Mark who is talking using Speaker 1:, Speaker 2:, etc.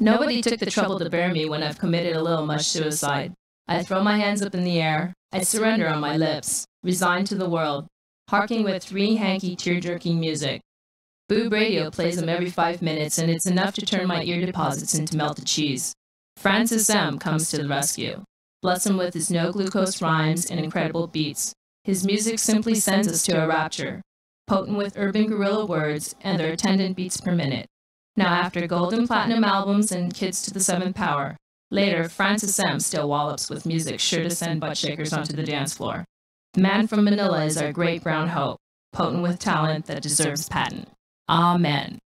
Speaker 1: Nobody took the trouble to bury me when I've committed a little mush suicide. I throw my hands up in the air. I surrender on my lips, resigned to the world, harking with three hanky tear-jerking music. Boob radio plays them every 5 minutes, and it's enough to turn my ear deposits into melted cheese. Francis M. comes to the rescue. Bless him with his no-glucose rhymes and incredible beats. His music simply sends us to a rapture, potent with urban guerrilla words and their attendant beats per minute. Now after gold and platinum albums and Kids to the Seventh Power, later Francis M. still wallops with music sure to send butt shakers onto the dance floor. The man from Manila is our great brown hope, potent with talent that deserves patent. Amen.